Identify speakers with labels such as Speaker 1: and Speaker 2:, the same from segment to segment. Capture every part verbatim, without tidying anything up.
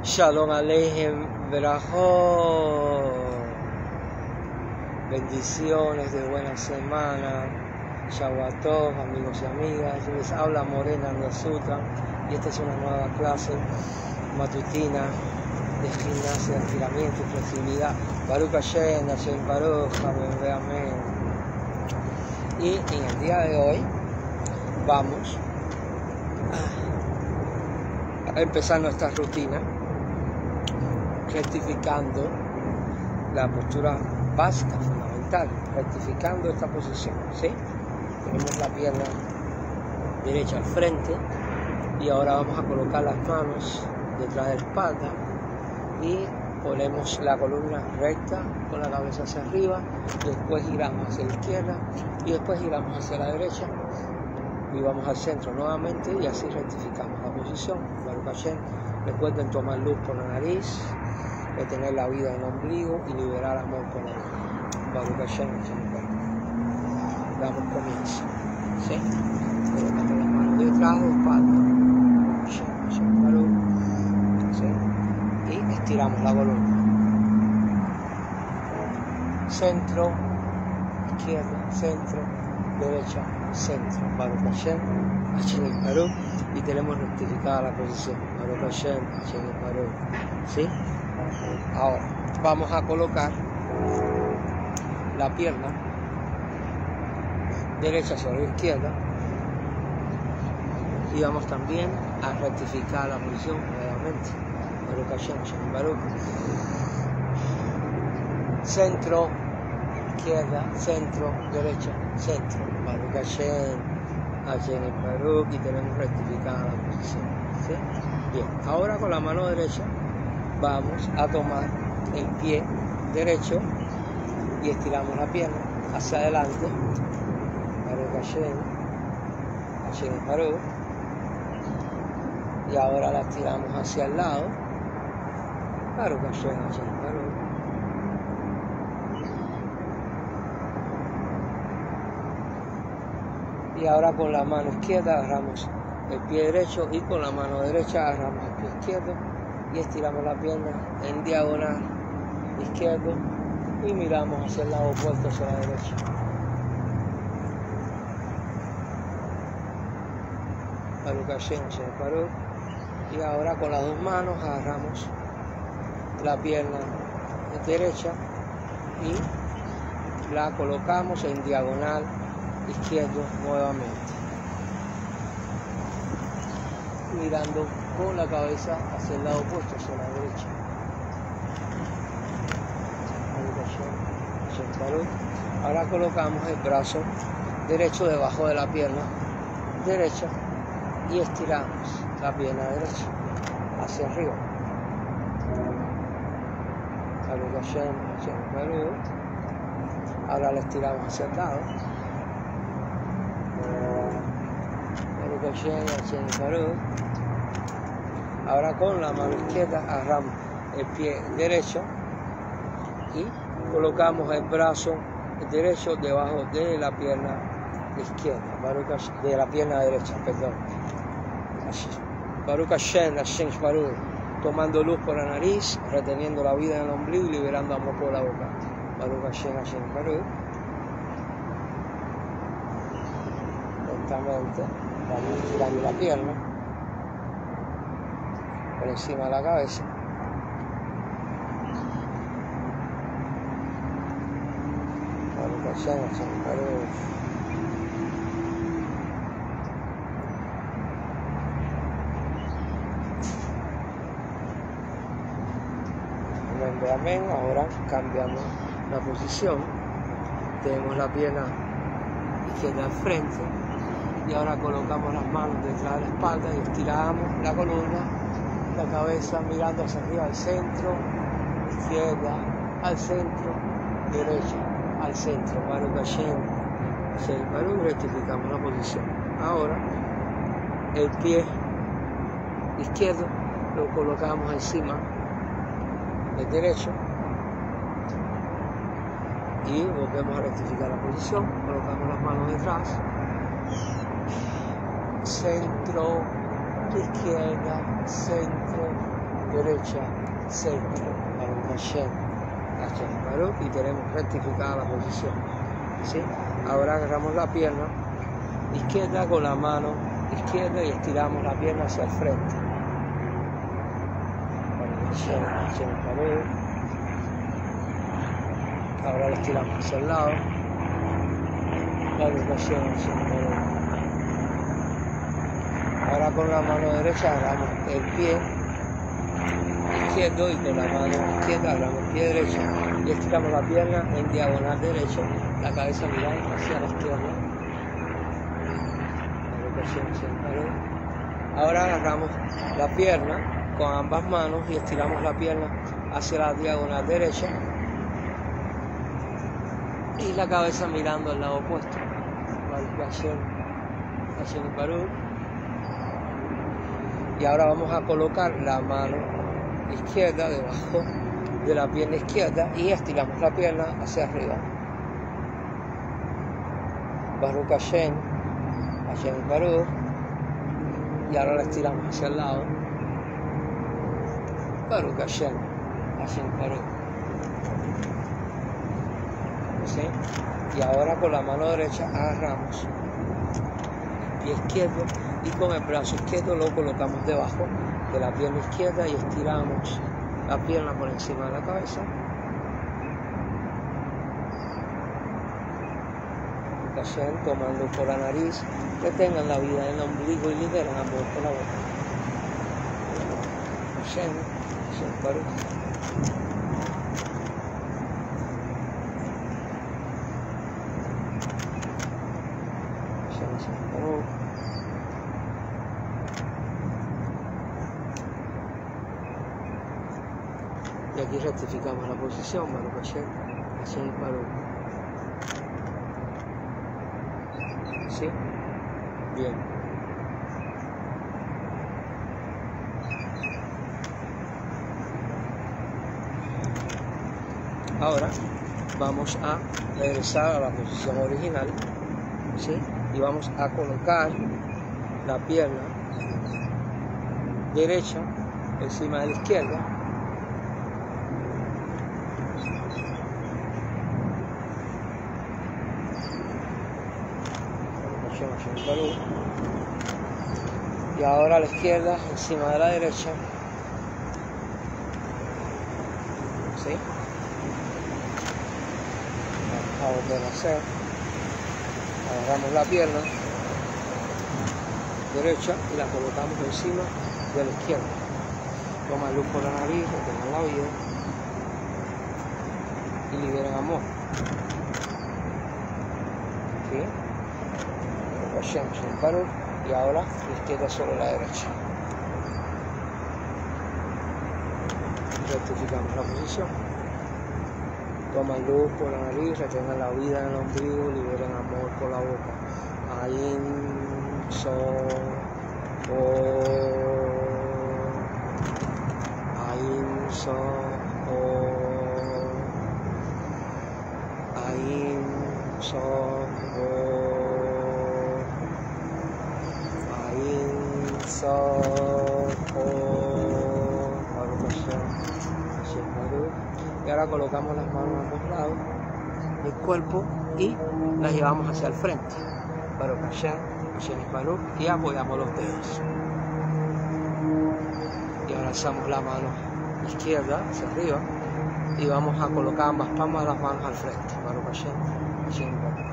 Speaker 1: Shalom Aleichem, Berajot. Bendiciones de buena semana. Shabbat Tov, amigos y amigas. Les habla Morena Nosuta y esta es una nueva clase matutina de gimnasia, estiramiento y flexibilidad. Baruch Hashem, Hashem Baruch, amén, amén. Y en el día de hoy vamos a empezar nuestra rutina rectificando la postura básica, fundamental, rectificando esta posición, ¿sí? Tenemos la pierna derecha al frente y ahora vamos a colocar las manos detrás de la espalda y ponemos la columna recta con la cabeza hacia arriba, después giramos hacia la izquierda y después giramos hacia la derecha y vamos al centro nuevamente y así rectificamos la posición. Baruch Hashem. Recuerden tomar luz por la nariz, retener la vida en el ombligo y liberar amor por la vida. Baruch Hashem. Damos comienzo. ¿Sí? Colocamos las manos detrás de la espalda. ¿Sí? Y estiramos la columna. Centro, izquierda, centro, derecha, centro. Baruch Hashem. Hashem Baruch. Y tenemos rectificada la posición. Baruch Hashem, Hashem Baruch. ¿Sí? Ahora vamos a colocar la pierna derecha sobre la izquierda y vamos también a rectificar la posición nuevamente. Baruch Hashem, Hashem Baruch. Centro, izquierda, centro, derecha, centro. Baruch Hashem, Hashem Baruch. Y tenemos rectificada la posición. ¿Sí? Bien, ahora con la mano derecha vamos a tomar el pie derecho y estiramos la pierna hacia adelante. Baruch Hashem, Hashem Baruch. Y ahora la estiramos hacia el lado. Baruch Hashem, Hashem Baruch. Y ahora con la mano izquierda agarramos el pie derecho y con la mano derecha agarramos el pie izquierdo y estiramos la pierna en diagonal izquierdo y miramos hacia el lado opuesto, hacia la derecha. Baruch Hashem, Hashem Baruch. Y ahora con las dos manos agarramos la pierna derecha y la colocamos en diagonal izquierdo nuevamente, mirando con la cabeza hacia el lado opuesto, hacia la derecha. Ahora colocamos el brazo derecho debajo de la pierna derecha y estiramos la pierna derecha hacia arriba. Ahora la estiramos hacia el lado. Ahora con la mano izquierda agarramos el pie derecho y colocamos el brazo derecho debajo de la pierna izquierda, de la pierna derecha, perdón. Baruch Hashem, Hashem Baruch, tomando luz por la nariz, reteniendo la vida en el ombligo y liberando amor por la boca. Baruch Hashem, Hashem Baruch. Lentamente vamos girando la pierna por encima de la cabeza. Baruch Hashem, Hashem Baruch. Amén, amén. Ahora cambiamos la posición. Tenemos la pierna izquierda al frente. Y ahora colocamos las manos detrás de la espalda y estiramos la columna, la cabeza mirando hacia arriba al centro, izquierda al centro, derecha al centro. Baruch Hashem, Hashem Baruch. Rectificamos la posición. Ahora el pie izquierdo lo colocamos encima del derecho y volvemos a rectificar la posición. Colocamos las manos detrás. Centro, izquierda, centro, derecha, centro, Baruch Hashem, Hashem Baruch, y tenemos rectificada la posición. ¿Sí? Ahora agarramos la pierna izquierda con la mano izquierda y estiramos la pierna hacia el frente. Baruch Hashem, Hashem Baruch. Ahora la estiramos hacia el lado. Baruch Hashem, Hashem Baruch. Ahora con la mano derecha agarramos el pie izquierdo y con la mano izquierda agarramos el pie derecho y estiramos la pierna en diagonal derecho, la cabeza mirando hacia la izquierda. Ahora agarramos la pierna con ambas manos y estiramos la pierna hacia la diagonal derecha y la cabeza mirando al lado opuesto. Y ahora vamos a colocar la mano izquierda debajo de la pierna izquierda y estiramos la pierna hacia arriba. Baruch Hashem, Hashem Baruch. Y ahora la estiramos hacia el lado. Baruch Hashem, Hashem Baruch. ¿Sí? Y ahora con la mano derecha agarramos el pie izquierdo y con el brazo izquierdo lo colocamos debajo de la pierna izquierda y estiramos la pierna por encima de la cabeza. Hashem, tomando por la nariz, retengan la vida en el ombligo y liberan amor por la boca. Hashem, Hashem Baruch. Hashem, Hashem Baruch. Y aquí rectificamos la posición, Baruch Hashem, Hashem Baruch. ¿Sí? Bien. Ahora vamos a regresar a la posición original, ¿sí? Y vamos a colocar la pierna derecha encima de la izquierda. Y ahora a la izquierda encima de la derecha. ¿Sí? Vamos a volver a hacer. Agarramos la pierna derecha y la colocamos encima de la izquierda. Toma luz por la nariz, retengan la vida y liberen amor. ¿Sí? Hashem, Hashem Baruch. Y ahora la izquierda sobre la derecha. Rectificamos la posición. Toman luz por la nariz, retengan la vida en el ombligo, liberen amor por la boca. Ayin, so, o, Ayin, so, o, Ayin, so, o. So, oh, y ahora colocamos las manos a ambos lados del cuerpo y las llevamos hacia el frente. Baruch Hashem, Hashem Baruch, y apoyamos los dedos. Y ahora alzamos la mano izquierda hacia arriba y vamos a colocar ambas palmas de las manos al frente. Baruch Hashem, Hashem Baruch.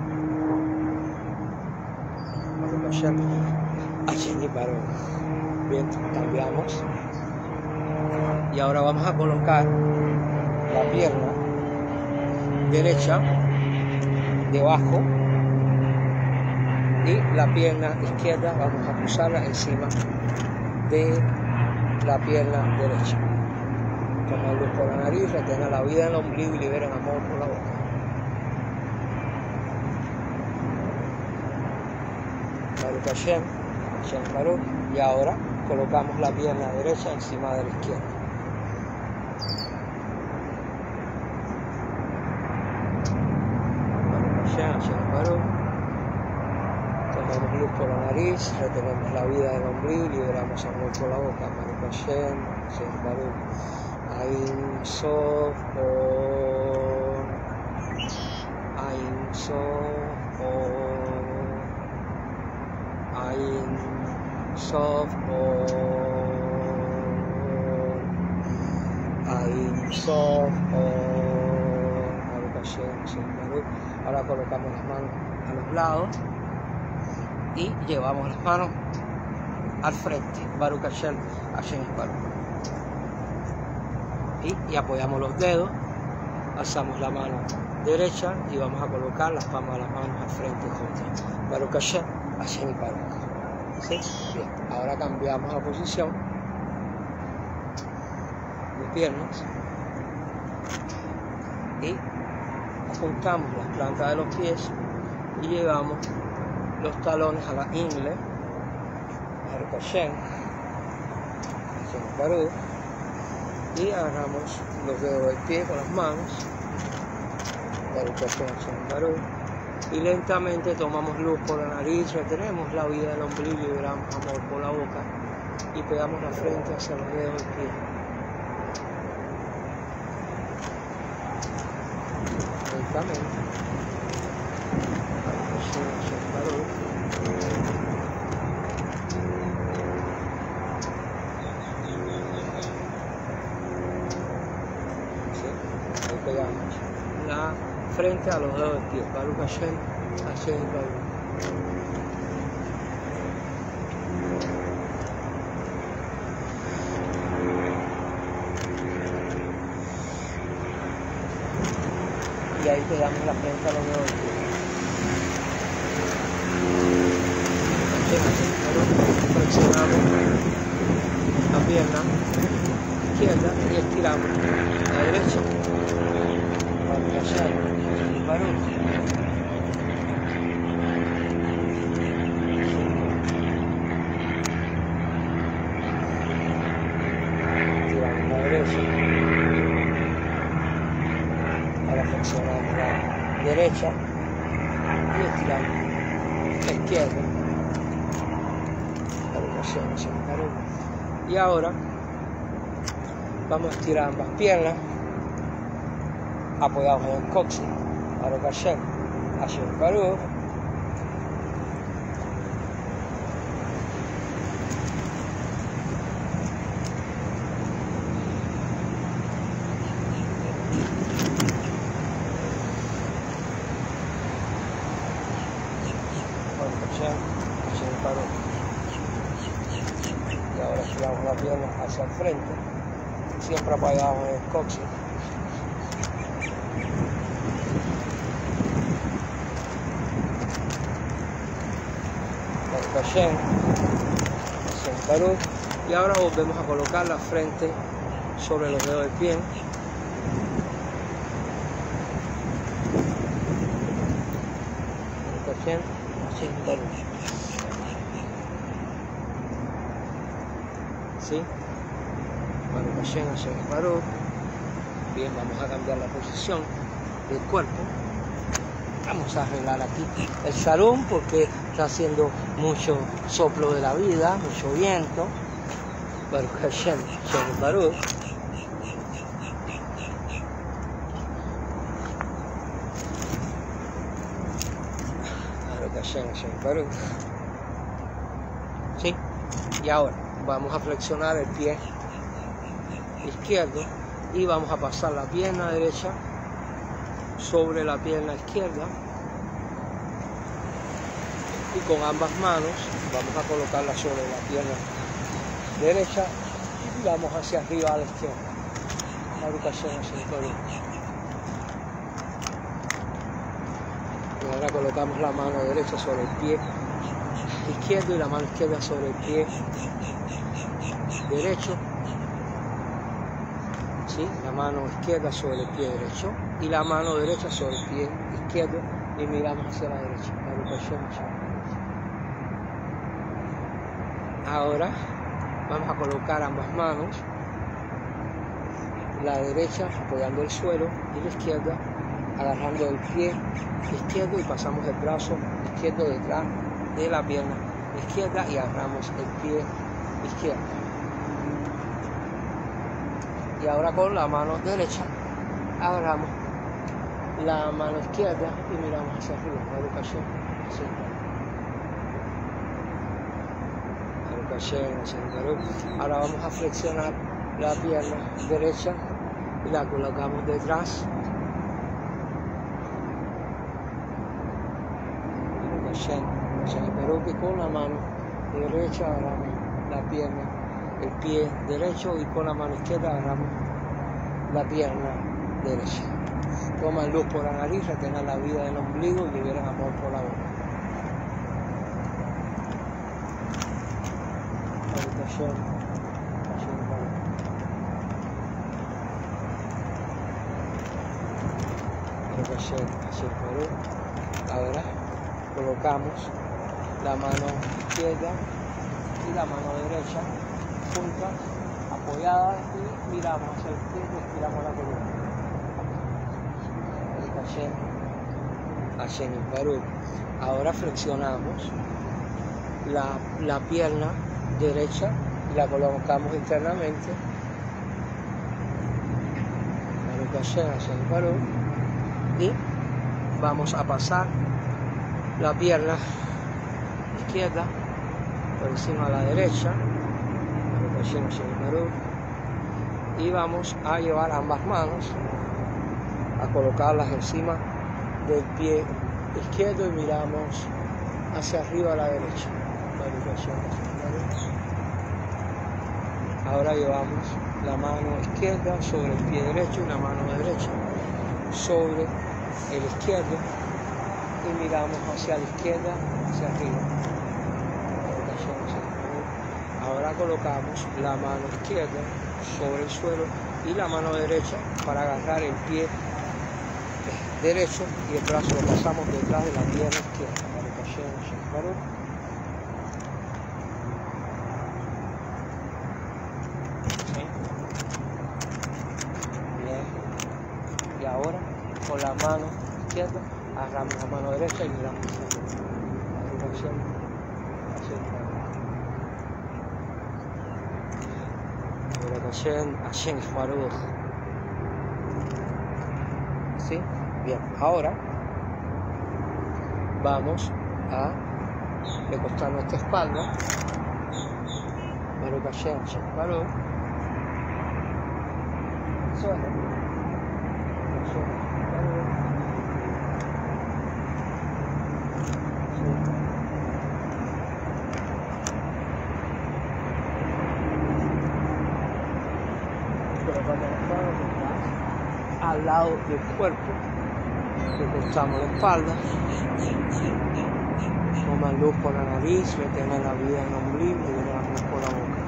Speaker 1: Baruch Hashem. Hashem Baruch. Bien, cambiamos. Y ahora vamos a colocar la pierna derecha debajo y la pierna izquierda vamos a cruzarla encima de la pierna derecha. Tomen luz por la nariz, retengan la vida en el ombligo y liberen amor por la boca. Baruch Hashem. Y ahora colocamos la pierna derecha encima de la izquierda. Baruch Hashem, Hashem Baruch. tomamos luz por la nariz, retenemos la vida del ombligo, liberamos amor por la boca. Baruch Hashem, Hashem Baruch. Ain Sof Or, Ain Sof Or, Ain Sof Or, Ain Sof Or. Baruch Hashem, Hashem Baruch. Ahora colocamos las manos a los lados y llevamos las manos al frente. Baruch Hashem, Hashem Baruch. Y, y apoyamos los dedos, alzamos la mano derecha y vamos a colocar las palmas de las manos al frente juntas. Baruch Hashem, Hashem Baruch. ¿Sí? Bien. Ahora cambiamos la posición de piernas y juntamos las plantas de los pies y llevamos los talones a la ingle. Baruch Hashem, Hashem Baruch. Y agarramos los dedos del pie con las manos, Baruch Hashem, Hashem Baruch. Y lentamente tomamos luz por la nariz, retenemos la vida del ombligo y liberamos amor por la boca y pegamos la frente hacia los dedos del pie. Lentamente. Baruch Hashem, Hashem Baruch. Pegamos la frente a los dedos del pie. Baruch Hashem, Hashem Baruch. Y ahí pegamos la frente a los dedos del pie. Flexionamos la pierna izquierda y estiramos la derecha. Baruch Hashem, Baruch. Estiramos la derecha. Ahora flexionamos la derecha y estiramos la izquierda. Baruch Hashem, Hashem, Baruch. Y ahora vamos a estirar ambas piernas apoyados en el coxis. Baruch Hashem, Hashem Baruch. Baruch Hashem, Hashem Baruch. Y ahora giramos la pierna hacia el frente, siempre apoyados en el coxis. Hashem, Hashem Baruch. Y ahora volvemos a colocar la frente sobre los dedos del pie. Hashem, Hashem Baruch. ¿Sí? Baruch Hashem, Hashem Baruch. Bien, vamos a cambiar la posición del cuerpo. Vamos a arreglar aquí el salón porque está haciendo mucho soplo de la vida, mucho viento. Baruch Hashem, Hashem Baruch. Baruch Hashem, Hashem Baruch. ¿Sí? Y ahora vamos a flexionar el pie izquierdo y vamos a pasar la pierna derecha sobre la pierna izquierda y con ambas manos vamos a colocarla sobre la pierna derecha y vamos hacia arriba a la izquierda. Baruch Hashem, Hashem Baruch. Y ahora colocamos la mano derecha sobre el pie izquierdo y la mano izquierda sobre el pie derecho. ¿Sí? La mano izquierda sobre el pie derecho y la mano derecha sobre el pie izquierdo y miramos hacia la derecha. Ahora vamos a colocar ambas manos, la derecha apoyando el suelo y la izquierda agarrando el pie izquierdo y pasamos el brazo izquierdo detrás de la pierna izquierda y agarramos el pie izquierdo. Y ahora con la mano derecha agarramos la mano izquierda y miramos hacia arriba. Educación, así. Educación, así. Ahora vamos a flexionar la pierna derecha y la colocamos detrás. Educación, así. Pero que con la mano derecha agarramos la pierna, el pie derecho, y con la mano izquierda agarramos la pierna derecha. Toman luz por la nariz, retengan la vida del ombligo y liberen amor por la boca. Meditación. Meditación hacia el Perú. Ahora colocamos la mano izquierda y la mano derecha juntas, apoyadas, y miramos hacia el izquierdo y estiramos la columna. Hacia el Perú. Ahora flexionamos la, la pierna derecha y la colocamos internamente. Hacia el Perú. Y vamos a pasar la pierna izquierda por encima de la derecha. Hacia el Perú. Y vamos a llevar ambas manos a colocarlas encima del pie izquierdo y miramos hacia arriba a la derecha. Ahora llevamos la mano izquierda sobre el pie derecho y la mano derecha sobre el izquierdo y miramos hacia la izquierda, hacia arriba. Ahora colocamos la mano izquierda sobre el suelo y la mano derecha para agarrar el pie derecho y el brazo lo pasamos detrás de la pierna izquierda. ¿Sí? Bien. Y ahora con la mano izquierda agarramos la mano derecha y miramos hacia la dirección hacia el dirección hacia el Faruj. ¿Sí? Bien, ahora vamos a recostar nuestra espalda. Baruch Hashem, Baruch. Suena. Colocamos las manos detrás, al lado del cuerpo. Recostamos la espalda, toman luz por la nariz, retienen la vida en el ombligo y liberamos por la boca.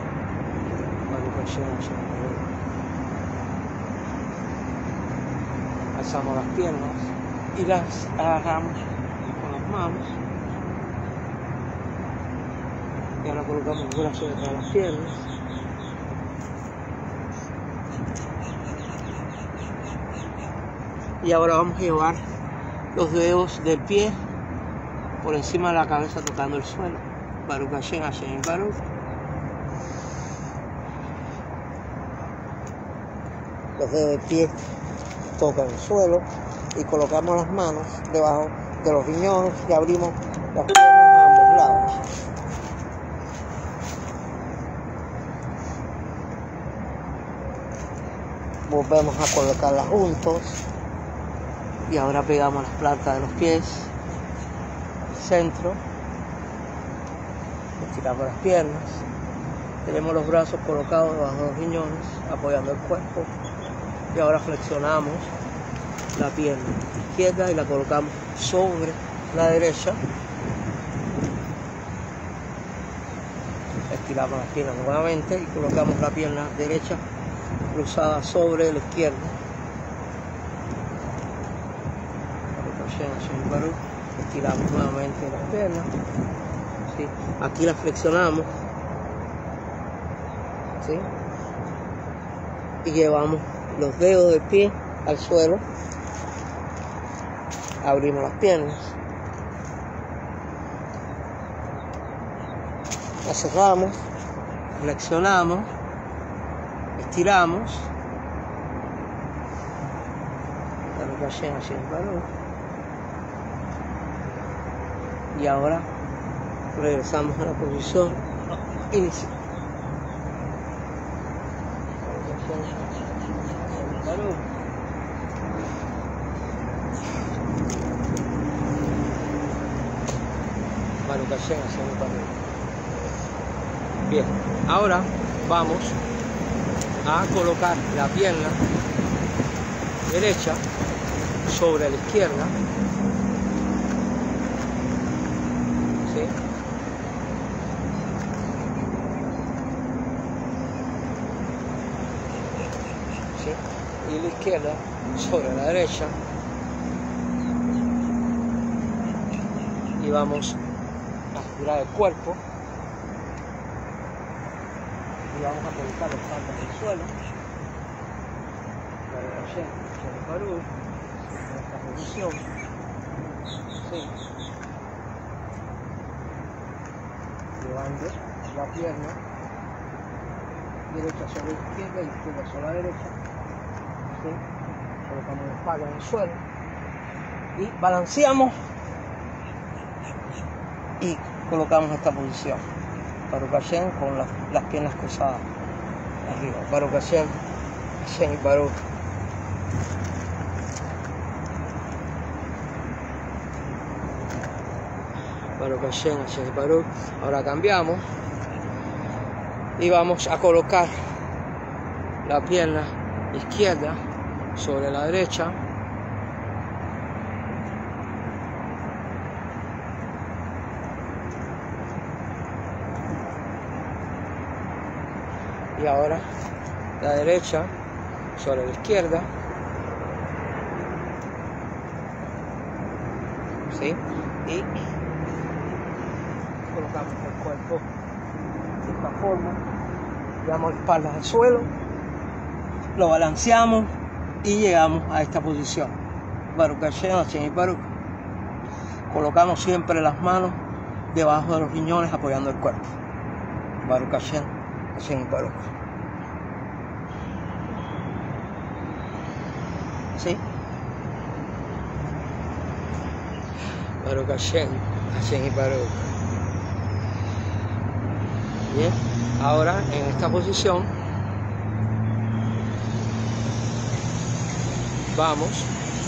Speaker 1: Alzamos las piernas y las agarramos con las manos. Y ahora colocamos el brazo detrás de las piernas. Y ahora vamos a llevar los dedos del pie por encima de la cabeza tocando el suelo. Baruch Hashem, Hashem Baruch. Los dedos del pie tocan el suelo y colocamos las manos debajo de los riñones y abrimos las piernas a ambos lados. Volvemos a colocarlas juntos. Y ahora pegamos las plantas de los pies, centro, estiramos las piernas, tenemos los brazos colocados debajo de los riñones, apoyando el cuerpo, y ahora flexionamos la pierna izquierda y la colocamos sobre la derecha, estiramos las piernas nuevamente y colocamos la pierna derecha cruzada sobre la izquierda. Estiramos nuevamente las piernas, ¿sí? Aquí las flexionamos, ¿sí? Y llevamos los dedos del pie al suelo, abrimos las piernas la cerramos, flexionamos, estiramos, Baruch Hashem, Hashem Baruch, y ahora regresamos a la posición inicial. Baruch Hashem, Hashem Baruch. Bien, ahora vamos a colocar la pierna derecha sobre la izquierda. ¿Sí? ¿Sí? Y la izquierda sobre la derecha. Y vamos a estirar el cuerpo. Y vamos a colocar los patas en el suelo. Baruch Hashem, Hashem Baruch, en esta posición. Sí. Llevando la pierna derecha sobre la izquierda y izquierda sobre la derecha. ¿Sí? Colocamos la espalda en el suelo y balanceamos y colocamos esta posición. Baruch Hashem con las, las piernas cruzadas arriba. Baruch Hashem, Hashem Baruch. Baruch Hashem, Hashem Baruch. Ahora cambiamos y vamos a colocar la pierna izquierda sobre la derecha. Y ahora la derecha sobre la izquierda. ¿Sí? Y colocamos el cuerpo de esta forma. Llevamos la espalda al suelo. Lo balanceamos y llegamos a esta posición. Baruch Hashem, Hashem Baruch. Colocamos siempre las manos debajo de los riñones apoyando el cuerpo. Baruch Hashem, Hashem Baruch. ¿Sí? Baruch Hashem, Hashem Baruch. Bien, ahora en esta posición vamos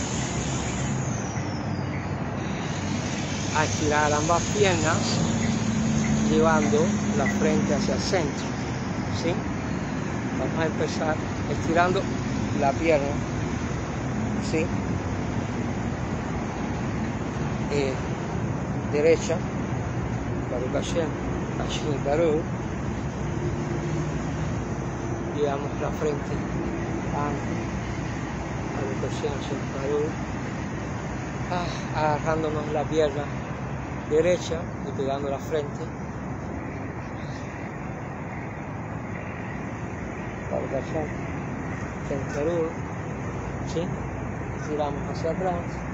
Speaker 1: a estirar ambas piernas llevando la frente hacia el centro. ¿Sí? Vamos a empezar estirando la pierna. ¿Sí? Eh, derecha, Baruch Hashem, Hashem Baruch. Llevamos la frente a Baruch Hashem, Hashem Baruch. Ah, agarrándonos la pierna derecha y pegando la frente. Baruch Hashem, Hashem Baruch. ¿Sí? Giramos hacia atrás.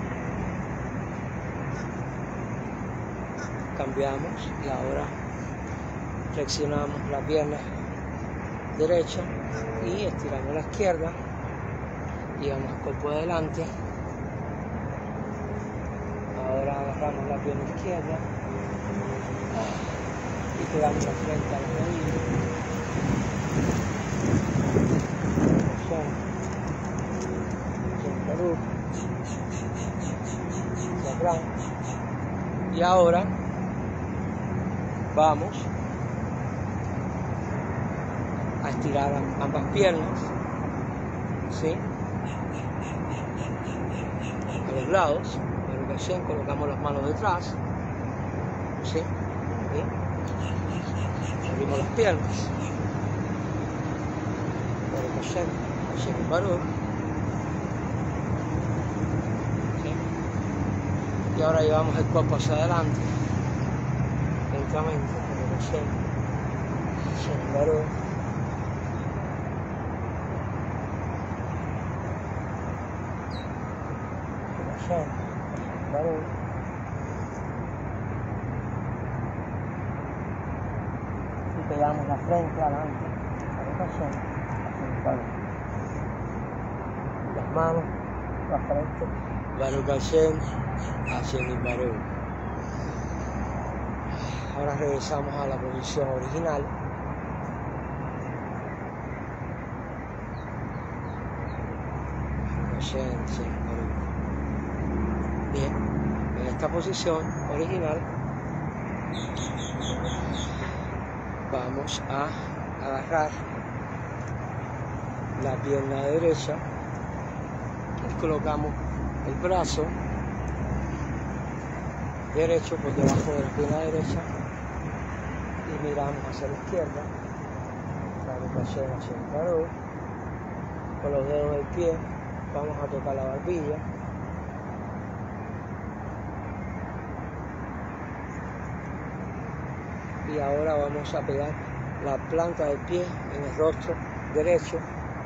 Speaker 1: Cambiamos y ahora flexionamos la pierna derecha y estiramos la izquierda. Llevamos el cuerpo adelante. Ahora agarramos la pierna izquierda y pegamos la frente a la rodilla. Y ahora vamos a estirar ambas piernas, ¿sí? A los lados. Baruch Hashem, colocamos las manos detrás, ¿sí? ¿Sí? Abrimos las piernas. Baruch Hashem, Hashem Baruch. Y ahora llevamos el cuerpo hacia adelante, lentamente, Baruch Hashem, Hashem Baruch. Baruch Hashem, Baruch. pegamos la frente adelante, las manos, la frente, Baruch Hashem, Hashem y Baruch. Ahora regresamos a la posición original. Hashem, Hashem y Baruch. Bien, en esta posición original vamos a agarrar la pierna derecha y colocamos el brazo derecho por debajo de la pierna derecha y miramos hacia la izquierda, con los dedos del pie vamos a tocar la barbilla. Y ahora vamos a pegar la planta del pie en el rostro derecho.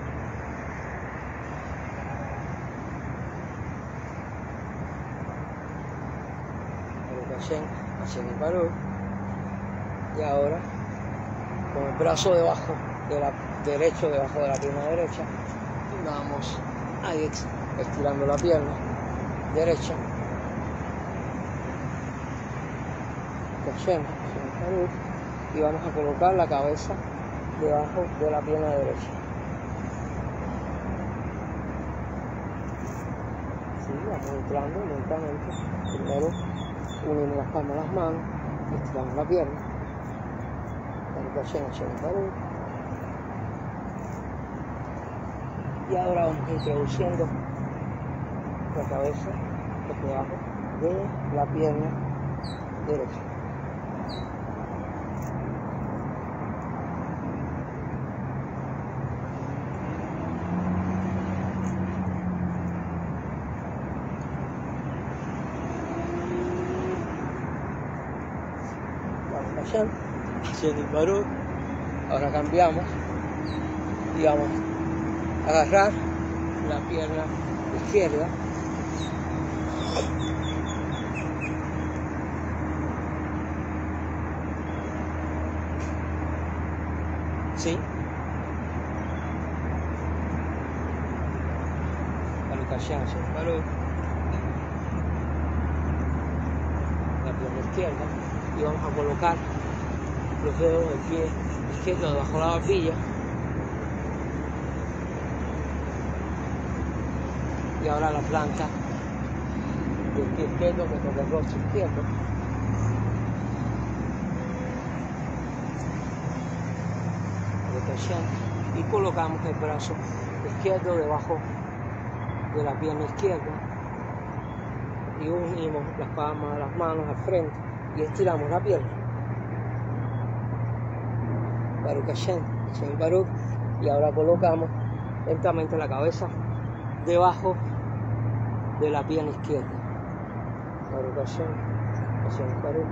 Speaker 1: Hashem y Baruch. Y ahora con el brazo debajo de la derecho debajo de la pierna derecha vamos a ir estirando la pierna derecha. Hashem, Hashem y Baruch. Y vamos a colocar la cabeza debajo de la pierna derecha. Sí, vamos entrando lentamente. Primero unimos las palmas de las manos, estiramos la pierna. Y ahora vamos introduciendo la cabeza por debajo de la pierna derecha. Hashem y Baruch. Ahora cambiamos y vamos a agarrar la pierna izquierda sí Baruch Hashem, Hashem y Baruch. La pierna izquierda y vamos a colocar los dedos del pie izquierdo debajo de la barbilla y ahora la planta del pie izquierdo que toca el rostro izquierdo. Y colocamos el brazo izquierdo debajo de la pierna izquierda y unimos las palmas de las manos al frente y estiramos la pierna. Baruch Hashem, Hashem y Baruch. Y ahora colocamos lentamente la cabeza debajo de la pierna izquierda. Baruch Hashem, Hashem y Baruch.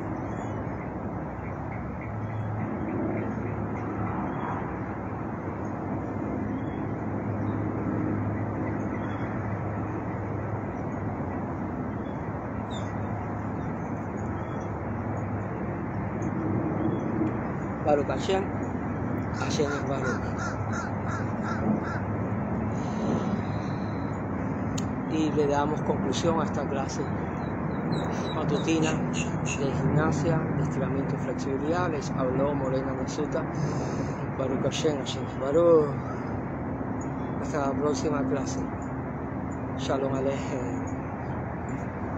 Speaker 1: Baruch Hashem, Hashem y Baruch. Y le damos conclusión a esta clase matutina de gimnasia, de estiramiento y flexibilidad. Les habló Morena Nasuta. Baruch Hashem, Hashem y Baruch. Hasta la próxima clase. Shalom Aleichem.